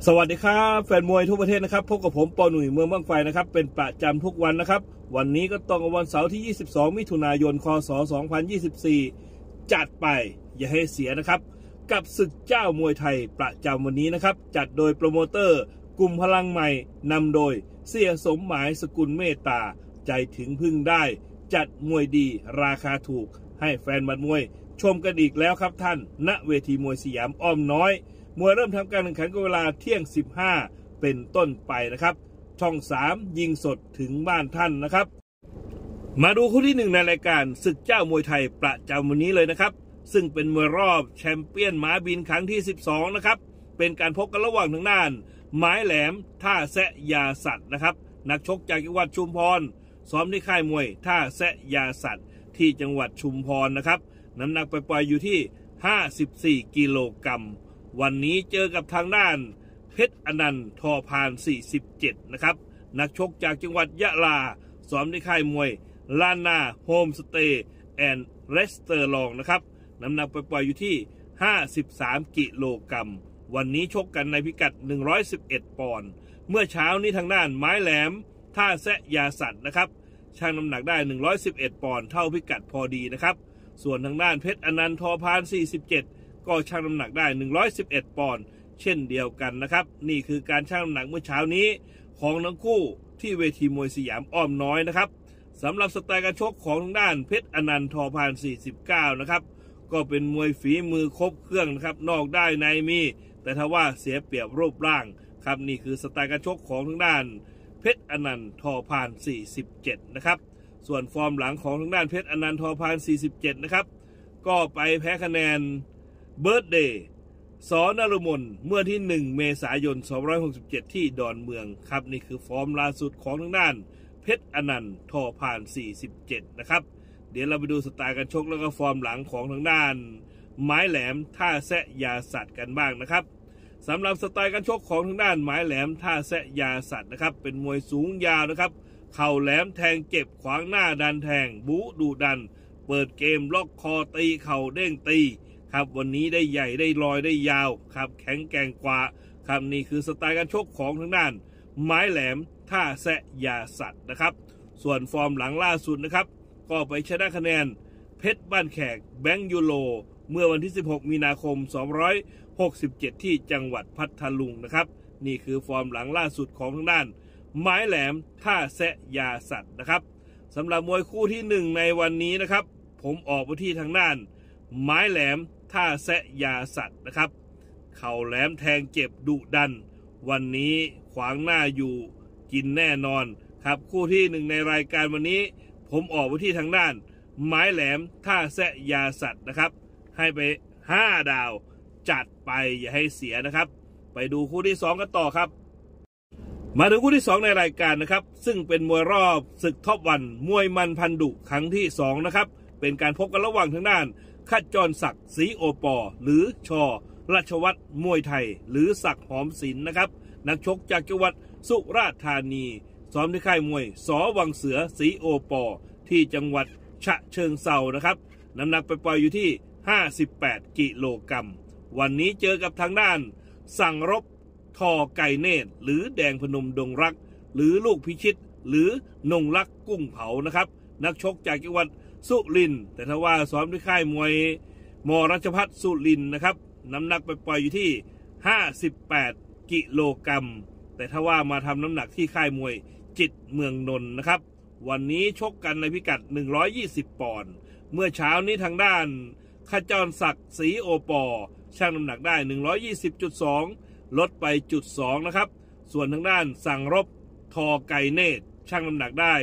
สวัสดีครับแฟนมวยทั่วประเทศนะครับพบกับผมปอหนุ่ยเมืองบ้างไฟนะครับเป็นประจำทุกวันนะครับวันนี้ก็ตรงกับวันเสาร์ที่22มิถุนายนคศ2024จัดไปอย่าให้เสียนะครับกับศึกเจ้ามวยไทยประจำวันนี้นะครับจัดโดยโปรโมเตอร์กลุ่มพลังใหม่นำโดยเสียสมหมายสกุลเมตตาใจถึงพึ่งได้จัดมวยดีราคาถูกให้แฟนบัดมวยชมกันอีกแล้วครับท่านณเวทีมวยสยามอ้อมน้อยมวยเริ่มทำการแข่งขันกันเวลาเที่ยง15เป็นต้นไปนะครับช่อง3ยิงสดถึงบ้านท่านนะครับมาดูคู่ที่1ในรายการศึกเจ้ามวยไทยประจำวันนี้เลยนะครับซึ่งเป็นมวยรอบแชมเปี้ยนม้าบินครั้งที่12นะครับเป็นการพบกันระหว่างทางด้านไม้แหลมท่าแซะยาสัตว์นะครับนักชกจากจังหวัดชุมพรซ้อมที่ค่ายมวยท่าแซะยาสัตว์ที่จังหวัดชุมพรนะครับน้ำหนักปล่อยๆอยู่ที่54กิโลกรัมวันนี้เจอกับทางด้านเพชรอนันต์ทอพาน47นะครับนักชกจากจังหวัดยะลาซ้อมที่ค่ายมวยลานาโฮมสเตย์แอนด์เรสเตอร์ลองนะครับน้ำหนักปล่อยๆอยู่ที่53กิโลกรัมวันนี้ชกกันในพิกัด111ปอนด์เมื่อเช้านี้ทางด้านไม้แหลมท่าแซะยาสัตว์นะครับชั่งน้ำหนักได้111ปอนด์เท่าพิกัดพอดีนะครับส่วนทางด้านเพชรอนันต์ทอพาน47ก็ชั่งน้ำหนักได้111ปอนด์เช่นเดียวกันนะครับนี่คือการชั่งน้ำหนักเมื่อเช้านี้ของทั้งคู่ที่เวทีมวยสยามอ้อมน้อยนะครับสำหรับสไตล์การชกของทางด้านเพชรอนันต์ทอพาน49นะครับก็เป็นมวยฝีมือครบเครื่องนะครับนอกได้ในมีแต่ถ้าว่าเสียเปรียบรูปร่างครับนี่คือสไตล์การชกของทางด้านเพชรอนันต์ทอพาน47นะครับส่วนฟอร์มหลังของทางด้านเพชรอนันต์ทอพาน47นะครับก็ไปแพ้คะแนนเบิร์ธเดย์สนฤมลเมื่อที่1เมษายน2567ที่ดอนเมืองครับนี่คือฟอร์มล่าสุดของทางด้านเพชรอนันต์ทอพาน47นะครับเดี๋ยวเราไปดูสไตล์การชกแล้วก็ฟอร์มหลังของทางด้านไม้แหลมท่าแซะยาสัตว์กันบ้างนะครับสำหรับสไตล์การชกของทางด้านไม้แหลมท่าแซะยาสัตว์นะครับเป็นมวยสูงยาวนะครับเข่าแหลมแทงเก็บขวางหน้าดันแทงบู๊ดุดันเปิดเกมล็อกคอตีเข่าเด้งตีครับวันนี้ได้ใหญ่ได้ลอยได้ยาวครับแข็งแกร่งกว่าครับนี่คือสไตล์การชกของทางด้านไม้แหลมท่าแซะยาสัตว์นะครับส่วนฟอร์มหลังล่าสุดนะครับก็ไปชนะคะแนนเพชรบ้านแขกแบงค์ยูโรเมื่อวันที่16มีนาคม2567ที่จังหวัดพัทลุงนะครับนี่คือฟอร์มหลังล่าสุดของทางด้านไม้แหลมท่าแซะยาสัตว์นะครับสำหรับมวยคู่ที่1ในวันนี้นะครับผมออกไปที่ทางด้านไม้แหลมท่าแซะยาสัตว์นะครับเข่าแหลมแทงเจ็บดุดันวันนี้ขวางหน้าอยู่กินแน่นอนครับคู่ที่1ในรายการวันนี้ผมออกไปที่ทางด้านไม้แหลมท่าแซะยาสัตว์นะครับให้ไป5ดาวจัดไปอย่าให้เสียนะครับไปดูคู่ที่2กันต่อครับมาถึงคู่ที่2ในรายการนะครับซึ่งเป็นมวยรอบศึกท็อปวันมวยมันพันดุครั้งที่2นะครับเป็นการพบกันระหว่างทางด้านขจรศักดิ์ศรีโอปอหรือชราชวัฒน์มวยไทยหรือศักดิ์หอมศิลป์นะครับนักชกจากจังหวัดสุราษฎร์ธานีซ้อมที่ค่ายมวยสวังเสือศรีโอปอที่จังหวัดฉะเชิงเทรานะครับน้ำหนักปล่อยอยู่ที่58กิโลกรัมวันนี้เจอกับทางด้านสั่งรบทอไก่เนตรหรือแดงพนมดงรักหรือลูกพิชิตหรือนงรักกุ้งเผานะครับนักชกจากจังหวัดสุรินทร์แต่ถ้าว่าซ้อมที่ค่ายมวยมรัชพัฒน์สุรินทร์นะครับน้ำหนักปล่อยอยู่ที่58กิโลกรัมแต่ถ้าว่ามาทำน้ำหนักที่ค่ายมวยจิตเมืองนนท์นะครับวันนี้ชกกันในพิกัด120ปอนด์เมื่อเช้านี้ทางด้านขจรศักดิ์ศรีโอปอชั่งน้ำหนักได้120.2ลดไป0.2นะครับส่วนทางด้านสั่งรบทอไก่เนตรชั่งน้ำหนักได้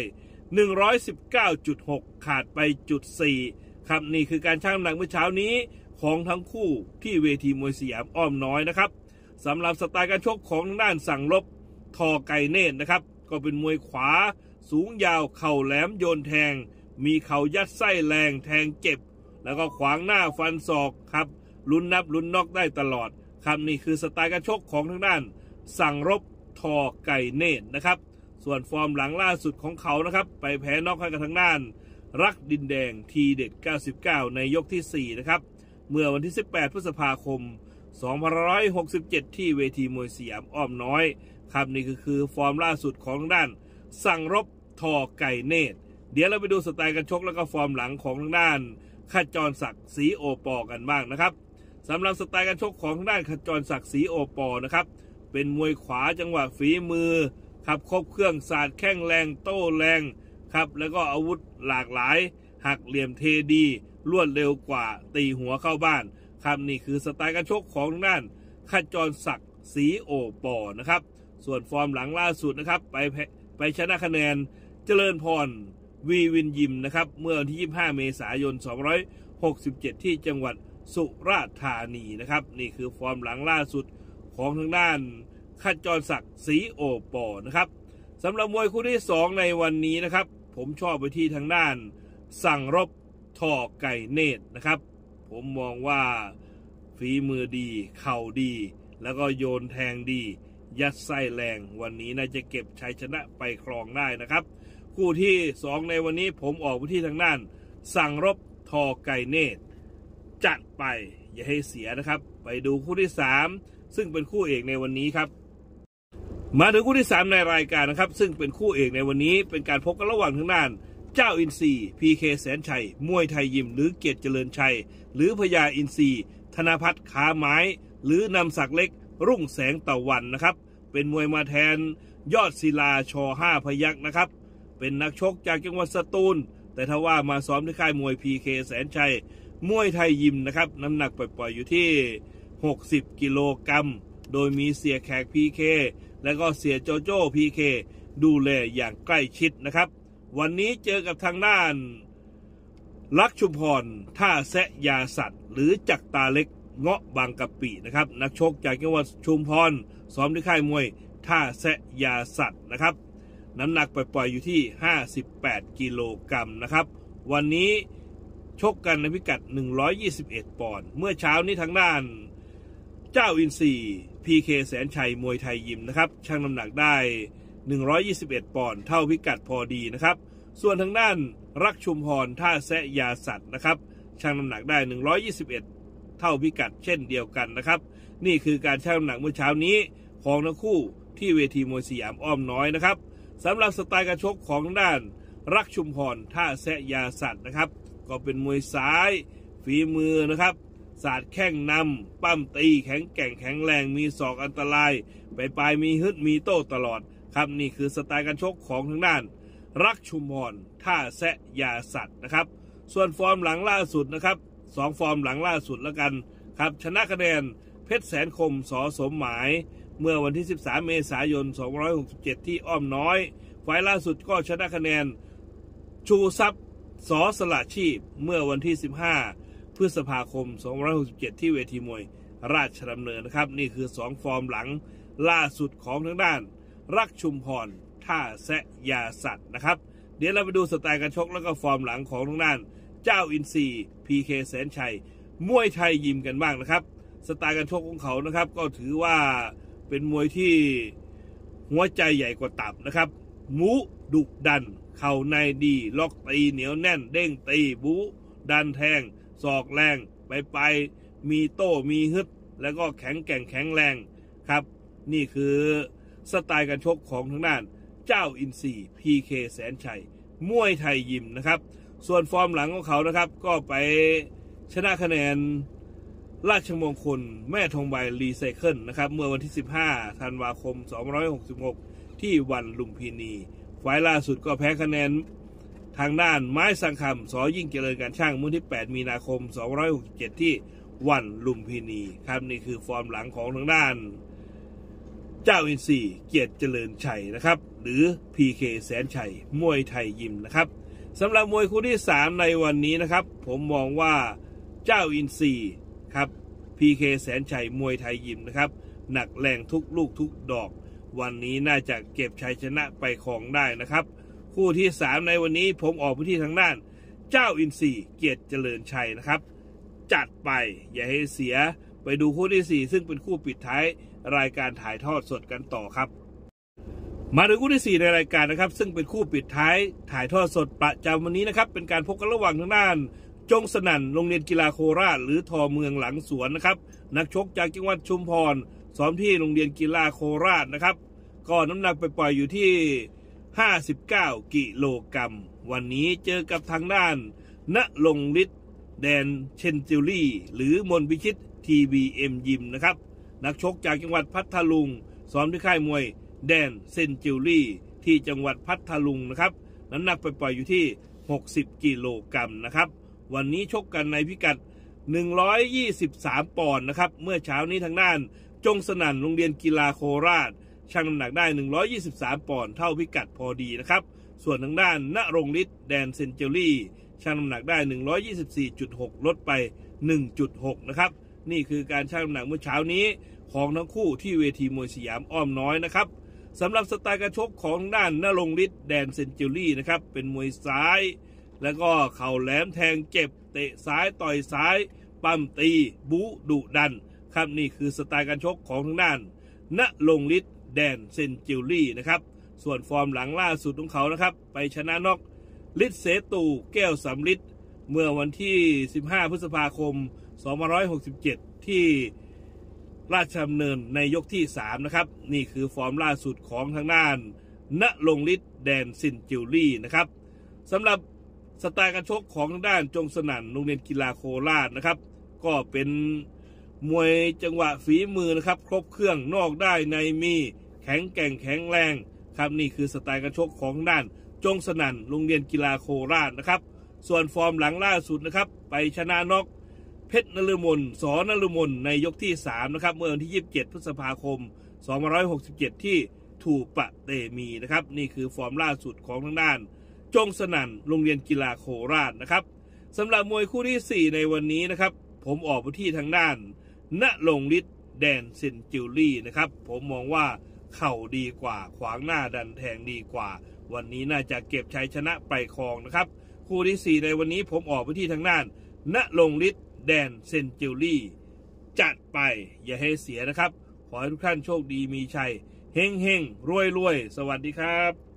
119.6ขาดไป0.4ครับนี่คือการชั่งน้ำหนักเมื่อเช้านี้ของทั้งคู่ที่เวทีมวยสยามอ้อมน้อยนะครับสำหรับสไตล์การชกของทางด้านสั่งรบทอไก่เนตรนะครับก็เป็นมวยขวาสูงยาวเข่าแหลมโยนแทงมีเข่ายัดไส้แรงแทงเจ็บแล้วก็ขวางหน้าฟันศอกครับลุ้นนับลุ้นน็อกได้ตลอดครับนี่คือสไตล์การชกของทางด้านสั่งรบทอไก่เนตรนะครับส่วนฟอร์มหลังล่าสุดของเขานะครับไปแพ้น็อกให้กับทางด้านรักดินแดงทีเด็ด99ในยกที่4นะครับเมื่อวันที่18พฤษภาคม 2567ที่เวทีมวยสยามอ้อมน้อยครับนี่คือฟอร์มล่าสุดของด้านสั่งรบทอไก่เนตรเดี๋ยวเราไปดูสไตล์การชกแล้วก็ฟอร์มหลังของทางด้านขจรศักดิ์ศรีโอปอกันบ้างนะครับสำหรับสไตล์การชกของทางด้านขจรศักดิ์ศรีโอปอนะครับเป็นมวยขวาจังหวะฝีมือครับครบเครื่องศาสตร์แข้งแรงโต้แรงครับแล้วก็อาวุธหลากหลายหักเหลี่ยมเทดีรวดเร็วกว่าตีหัวเข้าบ้านครับนี่คือสไตล์การชกของทางด้านขจรศักดิ์ศรีโอปอนะครับส่วนฟอร์มหลังล่าสุดนะครับไปชนะคะแนนเจริญพรวีวินยิมนะครับเมื่อวันที่25เมษายน2567ที่จังหวัดสุราษฎร์ธานีนะครับนี่คือฟอร์มหลังล่าสุดของทางด้านขจรศักดิ์ศรีโอปอนะครับสำหรับมวยคู่ที่2ในวันนี้นะครับผมชอบไปที่ทางด้านสั่งรบทอไก่เนตรนะครับผมมองว่าฝีมือดีเข่าดีแล้วก็โยนแทงดียัดไส้แรงวันนี้น่าจะเก็บชัยชนะไปครองได้นะครับคู่ที่2ในวันนี้ผมออกไปที่ทางด้านสั่งรบทอไก่เนตรจัดไปอย่าให้เสียนะครับไปดูคู่ที่3ซึ่งเป็นคู่เอกในวันนี้ครับมาถึงคู่ที่3ในรายการนะครับซึ่งเป็นคู่เอกในวันนี้เป็นการพบกันระหว่างทางด้านเจ้าอินทรีพีเคแสนชัยมวยไทยยิมหรือเกียรติเจริญชัยหรือพญาอินทรีธนภัทรขาไม้หรือนำศักดิ์เล็กรุ่งแสงตะวันนะครับเป็นมวยมาแทนยอดศิลาช5พยัคฆ์นะครับเป็นนักชกจากจังหวัดสตูลแต่ถ้าว่ามาซ้อมที่ค่ายมวยพีเคแสนชัยมวยไทยยิมนะครับน้ำหนักปล่อยๆอยู่ที่60กิโลกรัมโดยมีเสียแขกพีเคและก็เสียโจโจ้พีเคดูแลอย่างใกล้ชิดนะครับวันนี้เจอกับทางด้านลักษณ์ชุมพรท่าแซะยาสัตว์หรือจักรตาเล็กเงาะบางกะปินะครับนักชกจากจังหวัดชุมพรซ้อมที่ค่ายมวยท่าแซะยาสัตว์นะครับน้ำหนักปล่อยๆอยู่ที่58กิโลกรัมนะครับวันนี้ชกกันในพิกัด121ปอนด์เมื่อเช้านี้ทางด้านเจ้าอินทรีพีเคแสนชัยมวยไทยยิมนะครับชั่งน้ำหนักได้121ปอนด์เท่าพิกัดพอดีนะครับส่วนทางด้านรักชุมพรท่าแซะยาสัตว์นะครับชั่งน้ำหนักได้121เท่าพิกัดเช่นเดียวกันนะครับนี่คือการชั่งน้ำหนักเมื่อเช้านี้ของทั้งคู่ที่เวทีมวยสยามอ้อมน้อยนะครับสำหรับสไตล์การชกของทางด้านรักชุมพรท่าแซะยาสัตว์นะครับก็เป็นมวยซ้ายฝีมือนะครับศาสตร์แข้งนำปั้มตีแข็งแกร่งแข็งแรงมีศอกอันตรายปลายมีฮึดมีโต้ตลอดครับนี่คือสไตล์การชกของทางด้านรักชุมพรท่าแซะยาสัตว์นะครับส่วนฟอร์มหลังล่าสุดนะครับ2ฟอร์มหลังล่าสุดแล้วกันครับชนะคะแนนเพชรแสนคมสสมหมายเมื่อวันที่13เมษายน2567ที่อ้อมน้อยไฟล์ล่าสุดก็ชนะคะแนนชูทรัพย์สสละชีพเมื่อวันที่15พฤษภาคม2567ที่เวทีมวยราชดำเนินนะครับนี่คือ2ฟอร์มหลังล่าสุดของทางด้านรักชุมพรท่าแซะยาสัตว์นะครับเดี๋ยวเราไปดูสไตล์การชกแล้วก็ฟอร์มหลังของทางด้านเจ้าอินทรีพีเคแสนชัยมวยไทยยิมกันบ้างนะครับสไตล์การชกของเขานะครับก็ถือว่าเป็นมวยที่หัวใจใหญ่กว่าตับนะครับมูดุดันเข่าในดีล็อกตีเหนียวแน่นเด้งตีบูดันแทงศอกแรงไปมีโต้มีฮึดแล้วก็แข็งแกร่งแข็งแรงครับนี่คือสไตล์การชกของทางด้านเจ้าอินทรีพีเคแสนชัยมวยไทยยิมนะครับส่วนฟอร์มหลังของเขานะครับก็ไปชนะคะแนนราชมงคลแม่ทองใบรีไซเคิลนะครับเมื่อวันที่15ธันวาคม2566ที่วันลุมพินีไฟล์ล่าสุดก็แพ้คะแนนทางด้านไม้สังคำสยิ่งเจริญการช่างเมื่อที่8มีนาคม2567ที่วันลุมพินีครับนี่คือฟอร์มหลังของทางด้านเจ้าอินทรีเกียรติเจริญชัยนะครับหรือพีเคแสนชัยมวยไทยยิมนะครับสำหรับมวยคู่ที่3ในวันนี้นะครับผมมองว่าเจ้าอินทรีครับพีเคแสนชัยมวยไทยยิมนะครับหนักแรงทุกลูกทุกดอกวันนี้น่าจะเก็บชัยชนะไปครองได้นะครับคู่ที่3ในวันนี้ผมออกไปที่ทางด้านเจ้าอินทรีเกียรติเจริญชัยนะครับจัดไปอย่าให้เสียไปดูคู่ที่4ซึ่งเป็นคู่ปิดท้ายรายการถ่ายทอดสดกันต่อครับมาถึงคู่ที่4ในรายการนะครับซึ่งเป็นคู่ปิดท้ายถ่ายทอดสดประจำวันนี้นะครับเป็นการพบกันระหว่างทางด้านจงสนั่นโรงเรียนกีฬาโคราชหรือทอเมืองหลังสวนนะครับนักชกจากจังหวัดชุมพรซ้อมที่โรงเรียนกีฬาโคราชนะครับก็น้ำหนักไปปล่อยอยู่ที่59กิโลกรัมวันนี้เจอกับทางด้านณรงค์ฤทธิ์แดนเชนจิลลี่หรือมนพิชิต TBM ยิมนะครับนักชกจากจังหวัดพัทลุงซ้อมที่ค่ายมวยแดนเซนจิลลี่ที่จังหวัดพัทลุงนะครับน้ำหนักไปปล่อยอยู่ที่60กิโลกรัมนะครับวันนี้ชกกันในพิกัด123ปอนด์นะครับเมื่อเช้านี้ทางด้านจงสนั่นโรงเรียนกีฬาโคราชชั่งน้ำหนักได้123ปอนด์เท่าพิกัดพอดีนะครับส่วนทางด้านณรงค์ฤทธิ์แดนเซนจิลลี่ชั่งน้ำหนักได้124.6ลดไป 1.6 นะครับนี่คือการชั่งน้ำหนักเมื่อเช้านี้ของทั้งคู่ที่เวทีมวยสยามอ้อมน้อยนะครับสำหรับสไตล์การชกของด้านณรงค์ฤทธิ์แดนเซนจิลลี่นะครับเป็นมวยซ้ายแล้วก็เข่าแหลมแทงเจ็บเตะซ้ายต่อยซ้ายปั้มตีบู๊ดุดันครับนี่คือสไตล์การชกของทางด้านณรงค์ฤทธิ์แดนเซนจิลลี่นะครับส่วนฟอร์มหลังล่าสุดของเขานะครับไปชนะน็อกฤทธิ์เสตูแก้วสำฤทธิ์เมื่อวันที่15พฤษภาคม2567ที่ราชดำเนินในยกที่3นะครับนี่คือฟอร์มล่าสุดของทางด้านณรงค์ฤทธิ์แดนเซนจิลลี่นะครับสำหรับสไตล์การชกของทางด้านจงสนั่นโรงเรียนกีฬาโคราชนะครับก็เป็นมวยจังหวะฝีมือนะครับครบเครื่องนอกได้ในมีแข็งแกร่งแข็งแรงครับนี่คือสไตล์การชกของทางด้านจงสนั่นโรงเรียนกีฬาโคราชนะครับส่วนฟอร์มหลังล่าสุดนะครับไปชนะน็อกเพชรนฤมลสนฤมลในยกที่3นะครับเมื่อวันที่27พฤษภาคม2567ที่ถูปะเตมีนะครับนี่คือฟอร์มล่าสุดของทางด้านจงสนั่นโรงเรียนกีฬาโคราชนะครับสำหรับมวยคู่ที่4ในวันนี้นะครับผมออกไปที่ทางด้านณรงค์ฤทธิ์แดนเซนจิลลี่นะครับผมมองว่าเข่าดีกว่าขวางหน้าดันแทงดีกว่าวันนี้น่าจะเก็บชัยชนะไปครองนะครับคู่ที่4ในวันนี้ผมออกไปที่ทางด้านณรงค์ฤทธิ์แดนเซนจิลลี่จัดไปอย่าให้เสียนะครับขอให้ทุกท่านโชคดีมีชัยเฮงเฮงรวยรวยสวัสดีครับ